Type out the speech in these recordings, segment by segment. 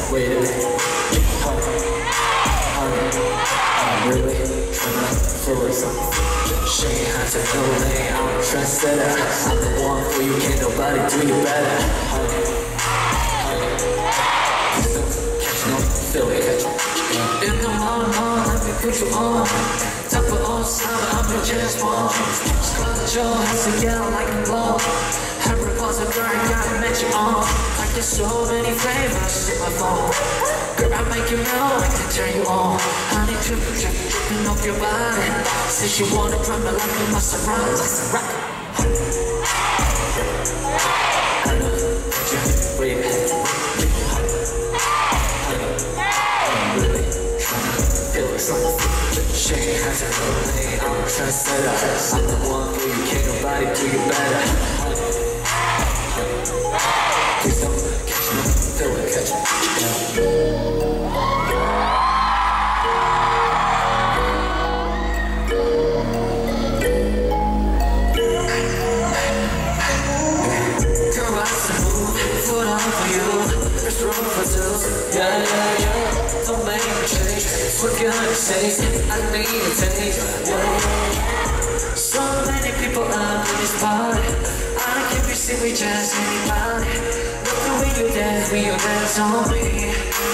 wait a minute. I'm really tryna feel it something. She ain't had to know me, I'm a trendsetter. I'm the one for you, can't nobody do you better. Catch no, feel it, catch it. In the morning, let me put you on. Top of all summer, I'm your James Bond. Scarlett Joe has to get like a glow. Harry Potter, girl, gotta match you on. I get so many flavors in my phone. Girl, I make you melt, I can turn you on. Honey, dripping off your body. Since you wanna drive me like a Maserati, like a I know that you're way ahead. I'm really tryna feel something. She ain't had to know me, I'm a trendsetter. I'm the one for you, can't nobody do you better. Please don't catch me, feel it, catch me. It's wrong for two, yeah. Don't make a change, what can I say? I need a taste, yeah. So many people up in this party. I don't care if you see me just anybody. Look the way you dance on me.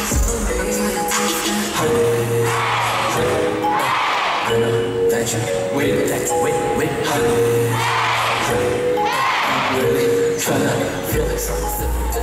I know that you wait, honey. I'm really tryna feel something.